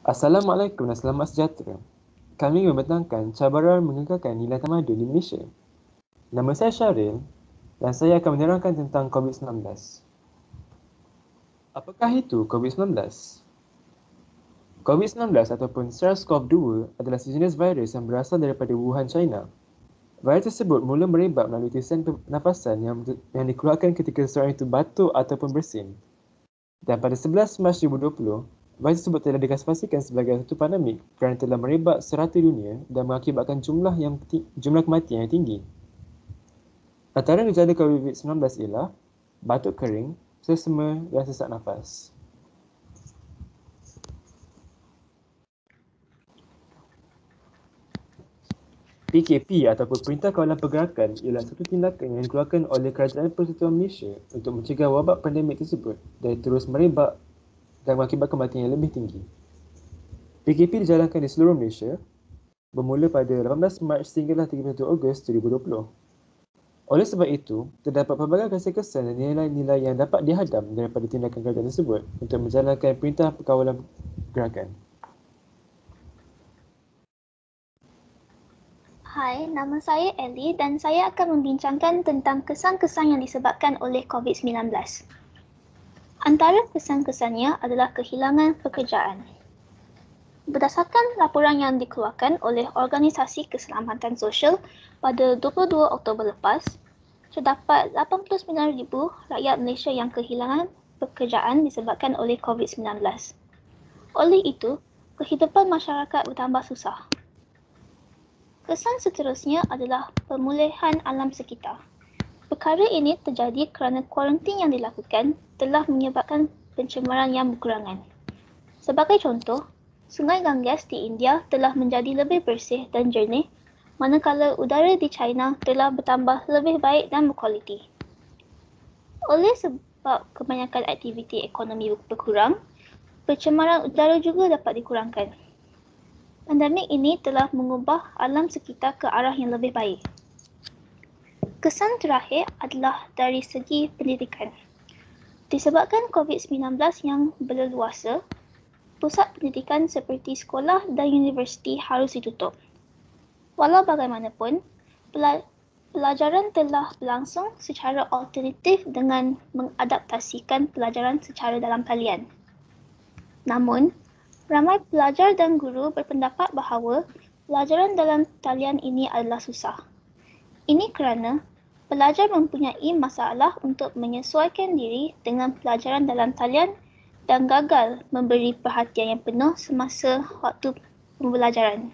Assalamualaikum dan selamat sejahtera. Kami membentangkan cabaran mengekalkan nilai tamadun di Malaysia. Nama saya Syaril dan saya akan menerangkan tentang COVID-19. Apakah itu COVID-19? COVID-19 ataupun SARS-CoV-2 adalah sejenis virus yang berasal daripada Wuhan, China. Virus tersebut mula merebak melalui tisian pernafasan yang dikeluarkan ketika seseorang itu batuk ataupun bersin. Dan pada 11 Mac 2020, virus tersebut telah diklasifikasikan sebagai satu pandemik kerana telah merebak serata dunia dan mengakibatkan jumlah kematian yang tinggi. Antara gejala COVID-19 ialah batuk kering, sesama dan sesak nafas. PKP ataupun Perintah Kawalan Pergerakan ialah satu tindakan yang dikeluarkan oleh Kerajaan Persekutuan Malaysia untuk mencegah wabak pandemik tersebut dari terus merebak dan mengakibatkan kematian yang lebih tinggi. PKP dijalankan di seluruh Malaysia bermula pada 18 Mac sehinggalah 31 Ogos 2020. Oleh sebab itu, terdapat pelbagai kesan-kesan dan nilai-nilai yang dapat dihadam daripada tindakan kerajaan tersebut untuk menjalankan Perintah Kawalan Pergerakan. Hai, nama saya Ellie dan saya akan membincangkan tentang kesan-kesan yang disebabkan oleh COVID-19. Antara kesan-kesannya adalah kehilangan pekerjaan. Berdasarkan laporan yang dikeluarkan oleh Organisasi Keselamatan Sosial pada 22 Oktober lepas, terdapat 89,000 rakyat Malaysia yang kehilangan pekerjaan disebabkan oleh COVID-19. Oleh itu, kehidupan masyarakat bertambah susah. Kesan seterusnya adalah pemulihan alam sekitar. Perkara ini terjadi kerana kuarantin yang dilakukan telah menyebabkan pencemaran yang berkurangan. Sebagai contoh, Sungai Ganges di India telah menjadi lebih bersih dan jernih, manakala udara di China telah bertambah lebih baik dan berkualiti. Oleh sebab kebanyakan aktiviti ekonomi berkurang, pencemaran udara juga dapat dikurangkan. Pandemik ini telah mengubah alam sekitar ke arah yang lebih baik. Kesan terakhir adalah dari segi pendidikan. Disebabkan COVID-19 yang berleluasa, pusat pendidikan seperti sekolah dan universiti harus ditutup. Walau bagaimanapun, pelajaran telah berlangsung secara alternatif dengan mengadaptasikan pelajaran secara dalam talian. Namun, ramai pelajar dan guru berpendapat bahawa pelajaran dalam talian ini adalah susah. Ini kerana pelajar mempunyai masalah untuk menyesuaikan diri dengan pelajaran dalam talian dan gagal memberi perhatian yang penuh semasa waktu pembelajaran.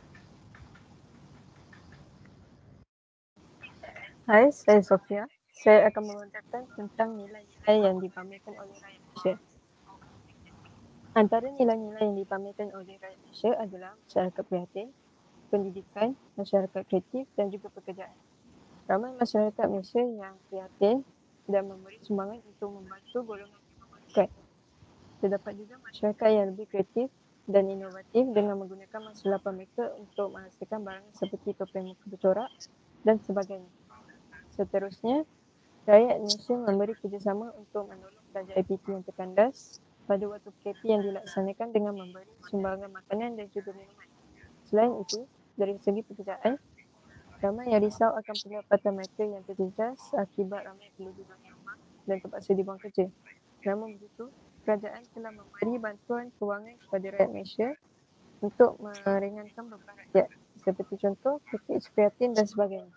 Hai, saya Sofia. Saya akan membentangkan tentang nilai-nilai yang dipamerkan oleh rakyat Malaysia. Antara nilai-nilai yang dipamerkan oleh rakyat Malaysia adalah masyarakat prihatin, pendidikan, masyarakat kreatif dan juga pekerjaan. Ramai masyarakat Malaysia yang prihatin dan memberi sumbangan untuk membantu golongan yang memerlukan. Terdapat juga masyarakat yang lebih kreatif dan inovatif dengan menggunakan masa lapang mereka untuk menghasilkan barang seperti topeng muka bercorak dan sebagainya. Seterusnya, rakyat Malaysia memberi kerjasama untuk menolong pelajar IPT yang terkandas pada waktu PKP yang dilaksanakan dengan memberi sumbangan makanan dan juga minuman. Selain itu, dari segi pekerjaan, ramai yang risau akan pendapatan mereka yang terjejas akibat ramai penduduk di rumah dan terpaksa dibuang kerja. Namun begitu, kerajaan telah memberi bantuan kewangan kepada rakyat Malaysia untuk meringankan beban rakyat, seperti contoh pakej prihatin dan sebagainya.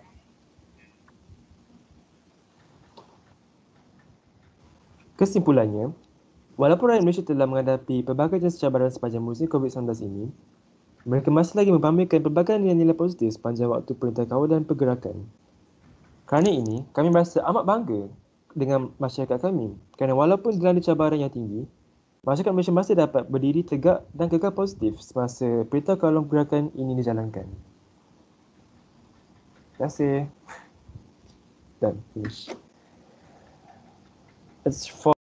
Kesimpulannya, walaupun rakyat Malaysia telah menghadapi pelbagai jenis cabaran sepanjang musim COVID-19 ini, mereka masih lagi mempamerkan pelbagai nilai-nilai positif sepanjang waktu Perintah Kawalan Pergerakan. Kerana ini, kami merasa amat bangga dengan masyarakat kami kerana walaupun dilanda cabaran yang tinggi, masyarakat Malaysia masih dapat berdiri tegak dan kekal positif semasa Perintah Kawalan Pergerakan ini dijalankan. Terima kasih. Done. Finish. It's for